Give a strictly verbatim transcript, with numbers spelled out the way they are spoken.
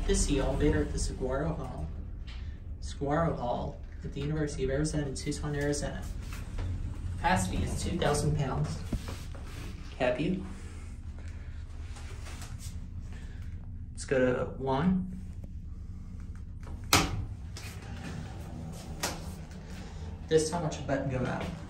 This is the elevator at the Saguaro Hall. Saguaro Hall at the University of Arizona in Tucson, Arizona. Capacity is two thousand pounds. Have you? Let's go to one. This time watch the button go out.